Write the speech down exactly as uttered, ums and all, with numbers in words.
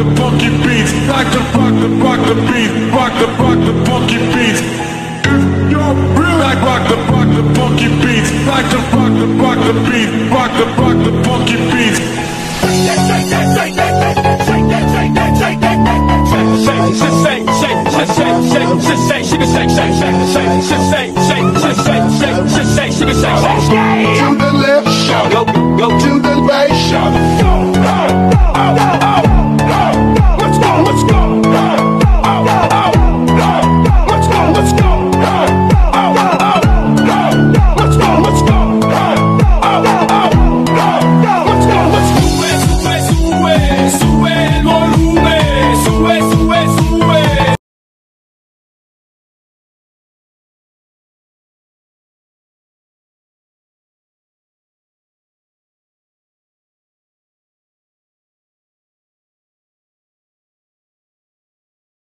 the funky beats. Like to rock the rock the beat. Rock the rock the funky beats. If you're real, like rock the rock the funky beats. Like to rock the rock the beat. Rock the rock the funky beats. Shake that, shake that, shake that, shake that, shake that, shake that, shake that, shake, shake, shake, shake, shake, shake, shake, shake, shake, shake, shake, shake, shake, shake, shake.